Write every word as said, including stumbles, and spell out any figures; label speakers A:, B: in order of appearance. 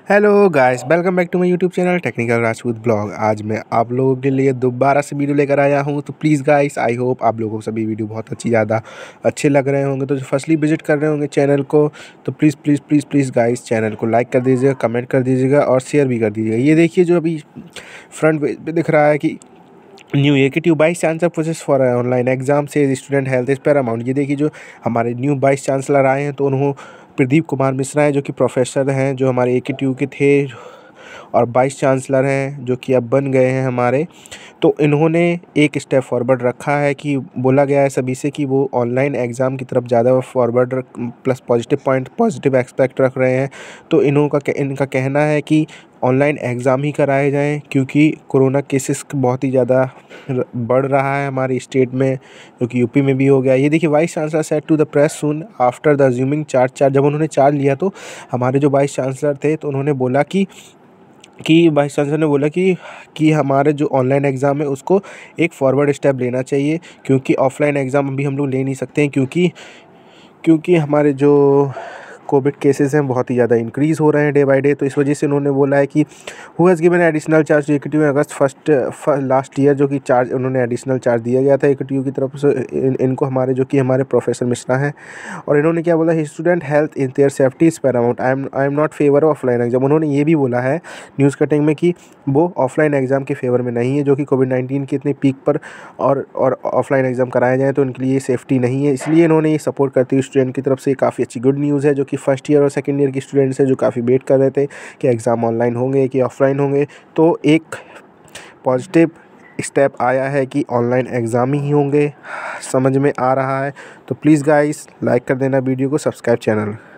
A: Hello guys, welcome back to my YouTube channel technical Rajput blog. आज मैं आप लोगों के लिए दोबारा से वीडियो लेकर आया हूं। तो प्लीज़ गाइस, आई होप आप लोगों को सभी वीडियो बहुत अच्छी ज़्यादा अच्छे लग रहे होंगे। तो जो फर्स्टली विजिट कर रहे होंगे चैनल को, तो please please please please guys channel को लाइक कर दीजिएगा, कमेंट कर दीजिएगा और शेयर भी कर दीजिएगा। ये देखिए जो अभी फ्रंट पे दिख रहा है कि new A K T U vice chancellor process for online exam से स्टूडेंट हेल्थ इज पैरामाउंट। ये देखिए जो हमारे न्यू वाइस चांसलर आए हैं, तो उन्होंने प्रदीप कुमार मिश्रा हैं, जो कि प्रोफेसर हैं, जो हमारे ए के टी यू के थे और वाइस चांसलर हैं, जो कि अब बन गए हैं हमारे। तो इन्होंने एक स्टेप फॉरवर्ड रखा है कि बोला गया है सभी से कि वो ऑनलाइन एग्ज़ाम की तरफ ज़्यादा forward plus positive point positive expect रख रहे हैं। तो इन्हों का इनका कहना है कि ऑनलाइन एग्ज़ाम ही कराए जाएं, क्योंकि कोरोना केसेस बहुत ही ज़्यादा बढ़ रहा है हमारे स्टेट में, जो कि यूपी में भी हो गया। ये देखिए, vice chancellor said to the press soon after the assuming charge charge जब उन्होंने चार्ज लिया, तो हमारे जो वाइस चांसलर थे, तो उन्होंने बोला कि कि वाइस चांसलर ने बोला कि कि हमारे जो ऑनलाइन एग्ज़ाम है उसको एक फॉरवर्ड स्टेप लेना चाहिए, क्योंकि ऑफलाइन एग्ज़ाम अभी हम लोग ले नहीं सकते हैं, क्योंकि क्योंकि हमारे जो कोविड केसेस हैं बहुत ही ज़्यादा इंक्रीज़ हो रहे हैं डे बाय डे। तो इस वजह से उन्होंने बोला है कि who has given additional charge to A K T U August first last year, जो कि चार्ज उन्होंने एडिशनल चार्ज दिया गया था ए के टी यू की तरफ से इन, इनको हमारे जो कि हमारे प्रोफेसर मिश्रा हैं। और इन्होंने क्या बोला, student health in their safety is paramount, I am I am not favour offline exam. उन्होंने ये भी बोला है न्यूज़ कटिंग में कि वो ऑफलाइन एग्ज़ाम के फेवर में नहीं है, जो कि कोविड नाइन्टीन के इतने पीक पर और और ऑफलाइन एग्ज़ाम कराए जाएँ तो उनके लिए सेफ्टी नहीं है। इसलिए इन्होंने ये सपोर्ट करती हुई स्टूडेंट की तरफ से काफ़ी अच्छी गुड न्यूज़ है, जो कि फर्स्ट ईयर और सेकंड ईयर के स्टूडेंट्स हैं, जो काफ़ी वेट कर रहे थे कि एग्ज़ाम ऑनलाइन होंगे कि ऑफलाइन होंगे। तो एक पॉजिटिव स्टेप आया है कि ऑनलाइन एग्ज़ाम ही होंगे, समझ में आ रहा है। तो प्लीज़ गाइस लाइक कर देना वीडियो को, सब्सक्राइब चैनल।